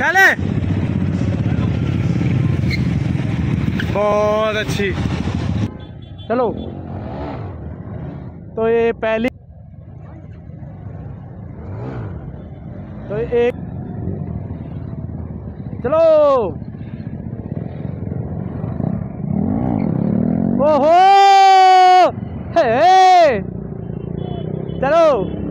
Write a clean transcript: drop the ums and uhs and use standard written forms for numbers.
चले। बहुत अच्छी। चलो तो ये पहली, तो एक, चलो। ओहो हे, चलो।